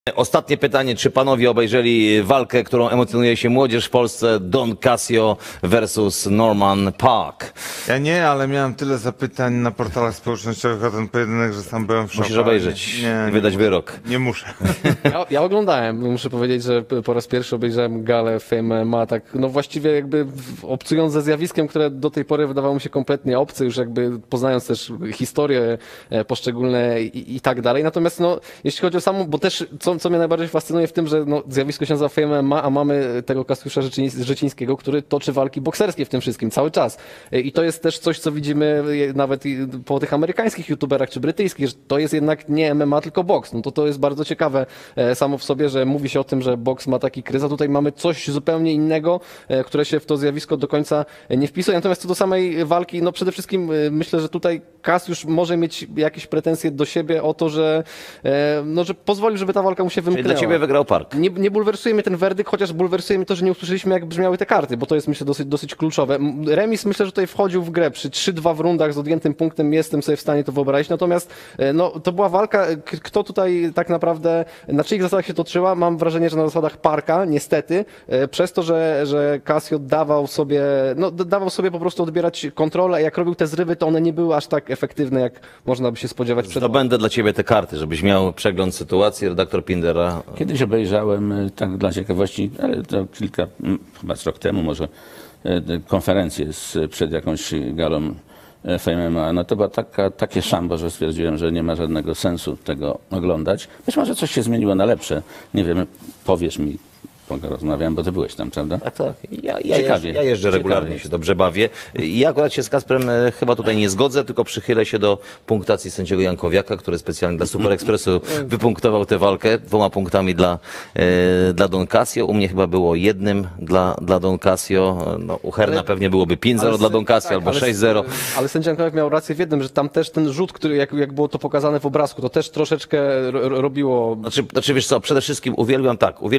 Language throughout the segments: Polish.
Ostatnie pytanie, czy panowie obejrzeli walkę, którą emocjonuje się młodzież w Polsce, Don Casio versus Norman Park? Ja nie, ale miałem tyle zapytań na portalach społecznościowych o ten pojedynek, że sam byłem w szoku. Musisz obejrzeć i wydać wyrok. Nie muszę. Ja oglądałem, muszę powiedzieć, że po raz pierwszy obejrzałem galę Fame MMA, tak no właściwie jakby obcując ze zjawiskiem, które do tej pory wydawało mi się kompletnie obce, już jakby poznając też historie poszczególne i tak dalej. Natomiast no, jeśli chodzi o samą, bo też co mnie najbardziej fascynuje w tym, że no, zjawisko się nazywa Fame MMA, a mamy tego Kasiusza Rzecińskiego, który toczy walki bokserskie w tym wszystkim cały czas. I to jest też coś, co widzimy nawet po tych amerykańskich youtuberach czy brytyjskich, że to jest jednak nie MMA, tylko boks. No to jest bardzo ciekawe samo w sobie, że mówi się o tym, że boks ma taki kryzys, a tutaj mamy coś zupełnie innego, które się w to zjawisko do końca nie wpisuje. Natomiast co do samej walki, no przede wszystkim myślę, że tutaj Kasiusz może mieć jakieś pretensje do siebie o to, że pozwolił, żeby ta walka mu się wymknęła. Czyli dla ciebie wygrał Park. Nie bulwersuje mnie ten werdykt, chociaż bulwersuje mnie to, że nie usłyszeliśmy, jak brzmiały te karty, bo to jest, myślę, dosyć kluczowe. Remis, myślę, że tutaj wchodził w grę przy 3-2 w rundach z odjętym punktem, jestem sobie w stanie to wyobrazić, natomiast no, to była walka, kto tutaj tak naprawdę, na czyich zasadach się toczyła, mam wrażenie, że na zasadach Parka, niestety, przez to, że Casio dawał sobie po prostu odbierać kontrolę, a jak robił te zrywy, to one nie były aż tak efektywne, jak można by się spodziewać przed walką. Będę dla ciebie te karty, żebyś miał przegląd sytuacji, redaktor Pindera. Kiedyś obejrzałem, tak dla ciekawości, ale to chyba z rok temu może, konferencję przed jakąś galą Fame MMA. No to była takie szambo, że stwierdziłem, że nie ma żadnego sensu tego oglądać. Być może coś się zmieniło na lepsze. Nie wiem, powiesz mi, rozmawiałem, bo ty byłeś tam, prawda? Tak. Ja jeżdżę regularnie, się dobrze bawię. Ja akurat się z Kasprem chyba tutaj nie zgodzę, tylko przychylę się do punktacji sędziego Jankowiaka, który specjalnie dla Super Expressu wypunktował tę walkę 2 punktami dla Don Casio. U mnie chyba było 1 dla Don Casio. No, u Herna pewnie byłoby 5-0 dla Don Casio albo 6-0. Ale sędzia Jankowiak miał rację w jednym, że tam też ten rzut, który jak było to pokazane w obrazku, to też troszeczkę robiło... Znaczy wiesz co, przede wszystkim uwielbiam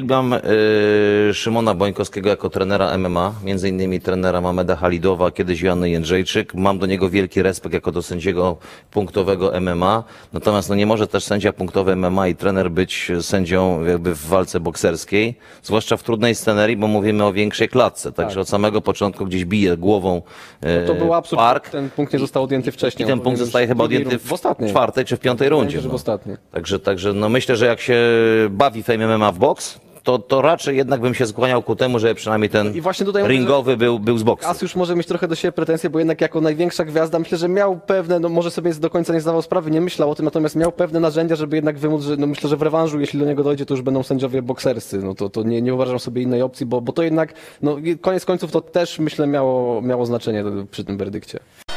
Szymona Bońkowskiego jako trenera MMA, między innymi trenera Mameda Halidowa, kiedyś Joanny Jędrzejczyk. Mam do niego wielki respekt jako do sędziego punktowego MMA. Natomiast no nie może też sędzia punktowy MMA i trener być sędzią jakby w walce bokserskiej, zwłaszcza w trudnej scenerii, bo mówimy o większej klatce. Także od samego początku gdzieś bije głową To był absurd, Park. Ten punkt nie został odjęty wcześniej. I ten punkt zostaje chyba odjęty w 4. czy w 5. rundzie. W ostatniej. Także no myślę, że jak się bawi Fame MMA w boks, to raczej jednak bym się skłaniał ku temu, że przynajmniej ten ringowy był z boksu. Kasiusz może mieć trochę do siebie pretensje, bo jednak jako największa gwiazda myślę, że miał pewne, no może sobie do końca nie zdawał sprawy, nie myślał o tym, natomiast miał pewne narzędzia, żeby jednak wymóc, że no myślę, że w rewanżu, jeśli do niego dojdzie, to już będą sędziowie bokserscy. No to nie uważam sobie innej opcji, bo to jednak, no koniec końców to też myślę miało znaczenie przy tym werdykcie.